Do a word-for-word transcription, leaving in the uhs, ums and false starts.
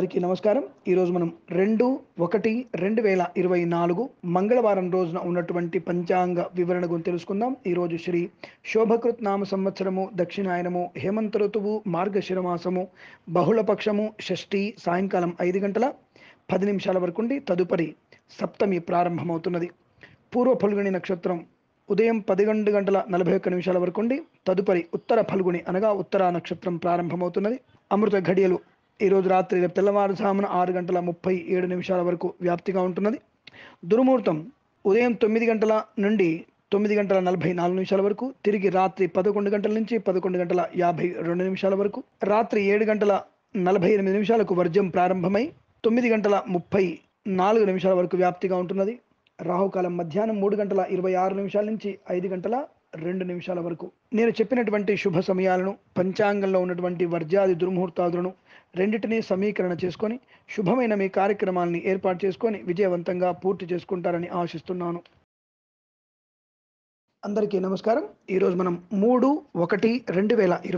అందరికీ నమస్కారం. ఈరోజు మనం రెండు ఒకటి రెండు వేల ఇరవై నాలుగు మంగళవారం రోజున ఉన్నటువంటి పంచాంగ వివరణ గురించి తెలుసుకుందాం. ఈరోజు శ్రీ శోభకృత్ నామ సంవత్సరము, దక్షిణాయనము, హేమంత ఋతువు, మార్గశిర మాసము, బహుళపక్షము, షష్ఠి, సాయంకాలం ఐదు గంటల పది నిమిషాల వరకు ఉండి తదుపరి సప్తమి ప్రారంభమవుతున్నది. పూర్వ ఫల్గుని నక్షత్రం ఉదయం పదకొండు గంటల నలభై ఒక్క నిమిషాల వరకు ఉండి తదుపరి ఉత్తర ఫల్గుని అనగా ఉత్తర నక్షత్రం ప్రారంభమవుతున్నది. అమృత ఘడియలు ఈరోజు రాత్రి రేపు తెల్లవారుజామున ఆరు గంటల ముప్పై ఏడు నిమిషాల వరకు వ్యాప్తిగా ఉంటున్నది. దుర్ముహూర్తం ఉదయం తొమ్మిది గంటల నుండి తొమ్మిది గంటల నలభై నాలుగు నిమిషాల వరకు, తిరిగి రాత్రి పదకొండు గంటల నుంచి పదకొండు గంటల యాభై రెండు నిమిషాల వరకు, రాత్రి ఏడు గంటల నలభై ఎనిమిది నిమిషాలకు వర్జం ప్రారంభమై తొమ్మిది గంటల ముప్పై నాలుగు నిమిషాల వరకు వ్యాప్తిగా ఉంటున్నది. రాహుకాలం మధ్యాహ్నం మూడు గంటల ఇరవై ఆరు నిమిషాల నుంచి ఐదు గంటల రెండు నిమిషాల వరకు. నేను చెప్పినటువంటి శుభ సమయాలను, పంచాంగంలో ఉన్నటువంటి వర్జాది దుర్ముహూర్తాదులను రెండింటినీ సమీకరణ చేసుకొని శుభమైన మీ కార్యక్రమాలని ఏర్పాటు చేసుకొని విజయవంతంగా పూర్తి చేసుకుంటారని ఆశిస్తున్నాను. అందరికీ నమస్కారం. ఈరోజు మనం మూడు ఒకటి రెండు వేల ఇరవై